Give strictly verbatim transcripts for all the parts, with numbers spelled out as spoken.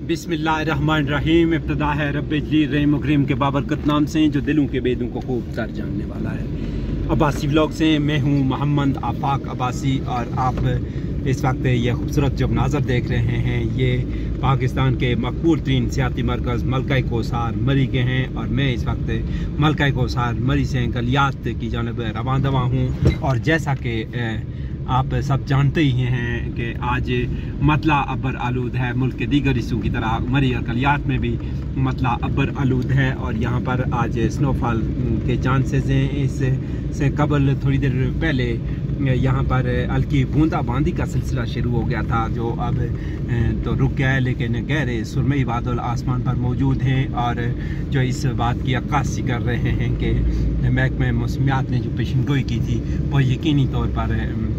बिस्मिल्लाहिर्रहमानिर्रहीम। इब्तिदा है रब्बे जलील रहीम मुकरीम के बाबरकत नाम से जो दिलों के बेदों को खूब तर जानने वाला है। अब्बासी व्लॉग से मैं हूँ मोहम्मद आफाक अब्बासी और आप इस वक्त ये खूबसूरत जो मनाज़र देख रहे हैं ये पाकिस्तान के मकबूल तरीन सियाती मरकज़ मलका कोसार मरी के हैं और मैं इस वक्त मलका कोसार मरी से गलियात की जानब रवां दवा हूँ। और जैसा कि आप सब जानते ही हैं कि आज मतला अब्बर आलूद है। मुल्क के दीगर हिस्सों की तरह मरी और गलियात में भी मतला अब्बर आलूद है और यहाँ पर आज स्नोफॉल के चांसेस हैं। इससे कबल थोड़ी देर पहले यहाँ पर हल्की बूंदाबांदी का सिलसिला शुरू हो गया था जो अब तो रुक गया है, लेकिन गहरे सुरमई बादल आसमान पर मौजूद हैं और जो इस बात की अक्कासी कर रहे हैं कि महकमे मौसमियात ने जो पेशेनगोई की थी वो यकीनी तौर पर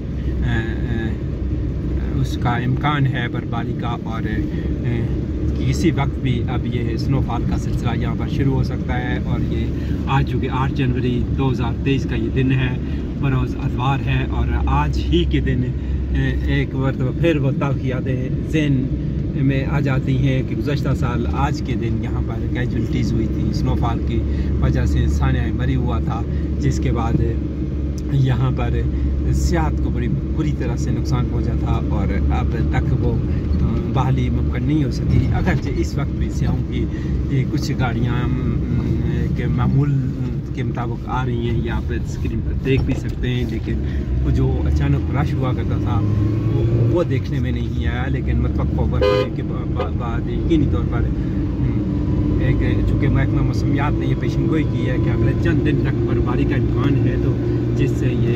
उसका इम्कान है बर्फबारी का और किसी वक्त भी अब ये स्नोफॉल का सिलसिला यहाँ पर शुरू हो सकता है। और ये आज चूँकि आठ जनवरी दो हज़ार तेईस का ये दिन है, बरोज़ अतवार है और आज ही के दिन एक मरतबा फिर वो तल्ख़ यादें ज़हन में आ जाती हैं कि गुज़श्ता साल आज के दिन यहाँ पर कैजुअल्टीज़ हुई थी स्नोफॉल की वजह से सानिया मरी हुआ था, जिसके बाद यहाँ पर सेहत को बड़ी बुरी तरह से नुकसान पहुँचा था और अब तक वो बहाली मुमकिन नहीं हो सकी। अगरचे इस वक्त भी स्याहों की कुछ गाड़ियाँ के मामूल के मुताबिक आ रही हैं, यहाँ पर स्क्रीन पर देख भी सकते हैं, लेकिन वो जो अचानक रश हुआ करता था वो, वो देखने में नहीं आया। लेकिन मतवक्को बरपारी के बाद यकीनी तौर पर एक चूँकि महकमा मौसमियात ने ये पेशेनगोई की है कि अगले चंद दिन तक बर्फबारी का इम्कान है, तो जिससे ये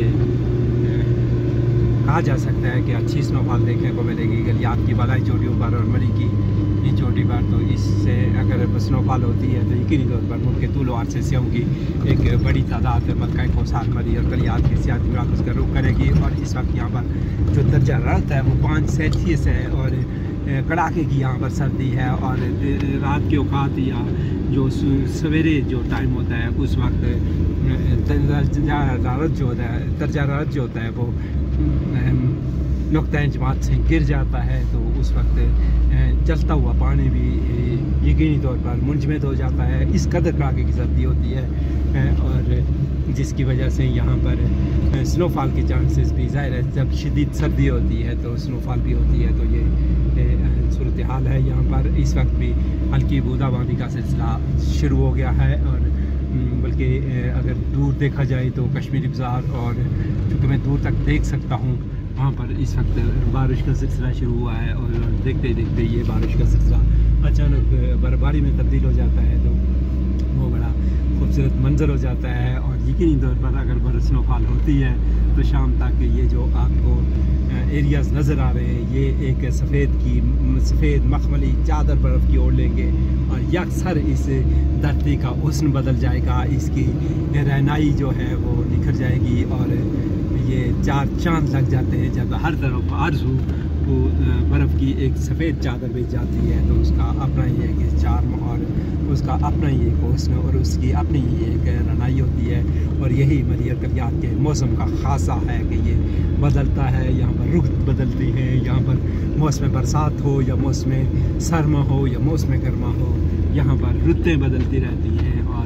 कहा जा सकता है कि अच्छी स्नोफॉल देखने को मिलेगी गलियात की बालाई चोटियों पर और मरी की इन चोटी पर। तो इससे अगर स्नोफॉल होती है तो यकीनी तौर पर मुल्क के तूल और से स्याहों की एक बड़ी तादाद मलका कोसार मरी और गलियात की सियाती मराकज़ का रुख करेगी। और इस वक्त यहाँ पर जो दर्जा हरारत है वो पाँच सेल्सियस है और कड़ाके की यहाँ पर सर्दी है और रात के औकात या जो सवेरे जो टाइम होता है उस वक्त दर्जा हरारत जो होता है दर्जा हरारत जो होता है वो नुक्ता जमात से गिर जाता है, तो उस वक्त चलता हुआ पानी भी यकीनी तौर पर मुंजमद हो जाता है। इस कदर कड़ाके की सर्दी होती है और जिसकी वजह से यहाँ पर स्नोफॉल के चांसेस भी ज़ाहिर है जब शदीद सर्दी होती है तो स्नोफॉल भी होती है। तो ये सूरत हाल है यहाँ पर। इस वक्त भी हल्की बूंदाबांदी का सिलसिला शुरू हो गया है और बल्कि अगर दूर देखा जाए तो कश्मीरी बाज़ार और चूँकि मैं दूर तक देख सकता हूँ वहाँ पर इस वक्त बारिश का सिलसिला शुरू हुआ है और देखते देखते ये बारिश का सिलसिला अचानक बर्फबारी में तब्दील हो जाता है, तो वो बड़ा खूबसूरत मंजर हो जाता है। और यकीनी तौर पर अगर बर्फ़ स्नोफॉल होती है तो शाम तक ये जो आपको एरियाज़ नज़र आ रहे हैं ये एक सफ़ेद की सफ़ेद मखमली चादर बर्फ़ की ओढ़ लेंगे और यकसर इस धरती का हुस्न बदल जाएगा, इसकी रहनाई जो है वो निखर जाएगी और ये चार चांद लग जाते हैं जब हर तरफ आरज़ू वो बर्फ़ की एक सफ़ेद चादर बिछ जाती है। तो उसका अपना ही एक चार्म और उसका अपना ही एक हुस्न और उसकी अपनी ही एक रनाई होती है। और यही मरी और गलियात के मौसम का ख़ासा है कि ये बदलता है, यहाँ पर रुख बदलती है, यहाँ पर मौसम बरसात हो या मौसम सरमा हो या मौसम गर्मा हो, यहाँ पर रुतें बदलती रहती हैं। और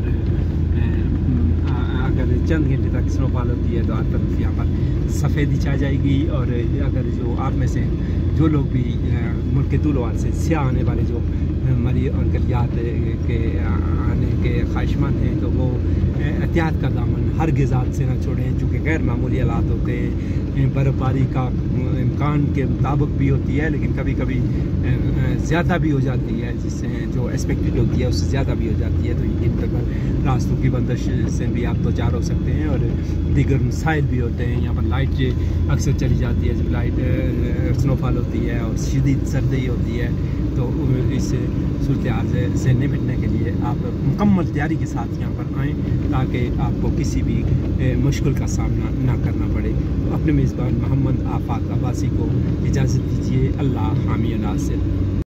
अगर चंद घंटे तक स्नोफॉल होती है तो हर तरफ यहाँ पर सफ़ेदी छा जाएगी। और अगर जो आप में से जो लोग भी मुल्क के तूल से स्याह आने वाले जो मरी और गलियात के आने के ख्वाहिशमंद हैं तो वो एहतियात का दामन हर गिज़ात से न छोड़ें, चूँकि गैर मामूली हालात होते हैं। बर्फ़बारी का इम्कान के मुताबिक भी होती है लेकिन कभी कभी ज़्यादा भी हो जाती है, जिससे जो एक्सपेक्टेड होती है उससे ज़्यादा भी हो जाती है। तो यकीन कर रास्तों की बंदिश से भी आप दो चार हो सकते हैं और दीगर मसाइल भी होते हैं। यहाँ पर लाइट अक्सर चली जाती है जब लाइट स्नोफॉल होती है और शदीद सर्दी होती है, तो इस सूरत हाल से निपटने के लिए आप मुकम्मल तैयारी के साथ यहाँ पर आएँ ताकि आपको किसी भी मुश्किल का सामना ना करना पड़े। अपने मेज़बान मोहम्मद आफाक अब्बासी को इजाज़त दीजिए। अल्लाह हामी नासिर।